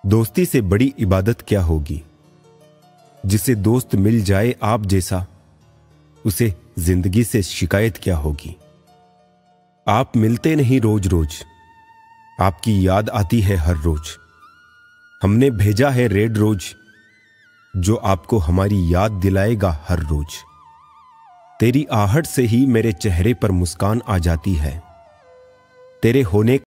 दोस्ती से बड़ी इबादत क्या होगी। जिसे दोस्त मिल जाए आप जैसा, उसे जिंदगी से शिकायत क्या होगी। आप मिलते नहीं रोज रोज, आपकी याद आती है हर रोज। हमने भेजा है रेड रोज, जो आपको हमारी याद दिलाएगा हर रोज। तेरी आहट से ही मेरे चेहरे पर मुस्कान आ जाती है। तेरे होने